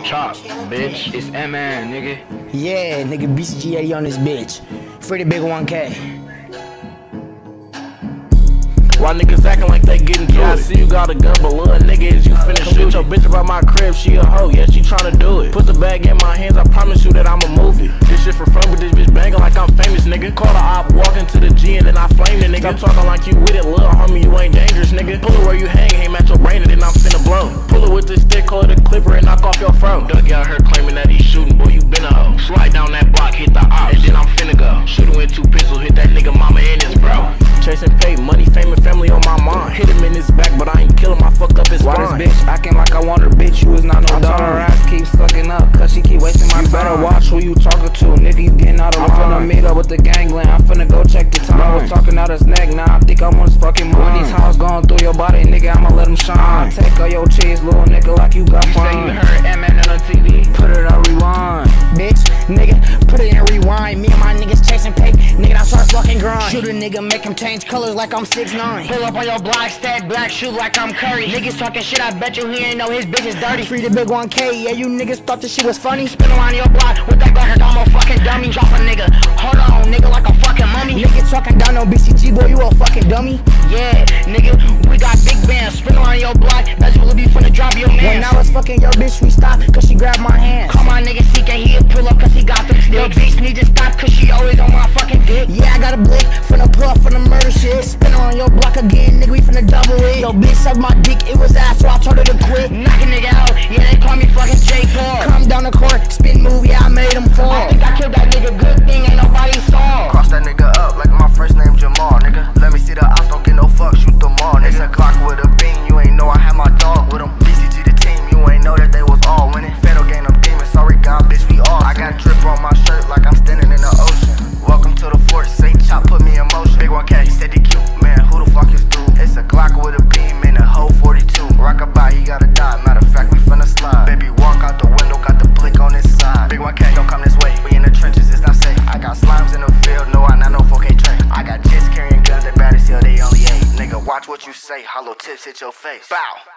Chop, bitch. It's AntMan, nigga. Yeah, nigga, BCG 80 on this bitch. Free the big 1K. Why niggas acting like they getting to it? I see you got a gun, but little nigga, is you finna shoot your bitch about my crib? She a hoe, yeah, she tryna do it. Put the bag in my hands, I promise you that I'ma move it. This shit for fun, but this bitch banging like I'm famous, nigga. Call the op, walk into the G, and then I flame the nigga. Stop talking like you with it, little homie, you ain't dangerous, nigga. Pull it where you hang, aim at your brain, and then I'm finna blow. Pull it with this stick, call it a clipper, and knock off your fro. Doug out here claiming that he's shooting, boy, you been a hoe. Slide down that block, hit the op, and then I'm finna go. Shooting with 2 pistols, hit that nigga mama and his bro. Chasing pay, money, fame, and family on my mind. Hit him in his back, but I ain't kill him, I fucked up his spine. Why this bitch acting like I want her, bitch? You is not no dumb. Her ass keep sucking up, cause she keep wasting my time. You better watch who you talking to, nigga, you getting out of line. I'm finna meet up with the gangland, I'm finna go check the time. I was talking out his neck, now I think I'm on his fucking mind. When these hoes going through your body, nigga, I'ma let him shine. Take all your cheese, little nigga, like you got fun. Say you heard AntMan on TV. Put it on rewind, bitch, nigga, put it in rewind. Me and my niggas chasing pay, nigga, I start fucking grind. Shoot a nigga, make him change colors like I'm 6'9". Pull up on your block, stack black, shoot like I'm Curry. Niggas talking shit, I bet you he ain't know his bitch is dirty. Free the big 1K, yeah, you niggas thought this shit was funny. Spin around your block with that Glock, I'm a fucking dummy. Drop a nigga, hold on, nigga, like a fucking mummy. Niggas talking down on BCG, boy, you a fucking dummy. Yeah, nigga, we got big bands. Spin around your block, that's what be finna drop your man. When I was fucking your bitch, we stopped, cause she grabbed my hand. Call my nigga CK, he'll pull up cause he got them sticks. Your bitch need to stop cause she always on my fucking dick. Yeah, I got a blick, finna pull up for the murder shit. Spin around your block again, nigga, we finna double it. Yo, bitch sucked my dick, it was ass, so I told her to quit. Knock a nigga out, yeah, they call me fucking J. Paul. Come down the court, spin move, yeah, I made him fall. I think I killed that nigga, good thing ain't nobody saw. Cross that nigga up like my first name Jamal, nigga. Let me see the ops, don't get no fuck, shoot them all, nigga. It's a Glock with a beam, you ain't know I had my dog with him. BCG the team, you ain't know that they was all winning. Fatal game them demons, sorry God, bitch, we all. I got drip on my shirt like I'm standing in the ocean. Welcome to the fort, say chop, put me in motion. Big 1K, said he cute, man, who the fuck is dude? It's a Glock with a beam and a hoe 42. Rockabye, he gotta die, matter of fact, we finna slide. Baby, walk out the window, got the blick on his side. Big 1K, don't come this way, we in the trenches, it's not safe. I got slimes in the field, no, I not no 4K train. I got jets carrying guns, they bad as hell, they only 8. Nigga, watch what you say, hollow tips hit your face. Bow.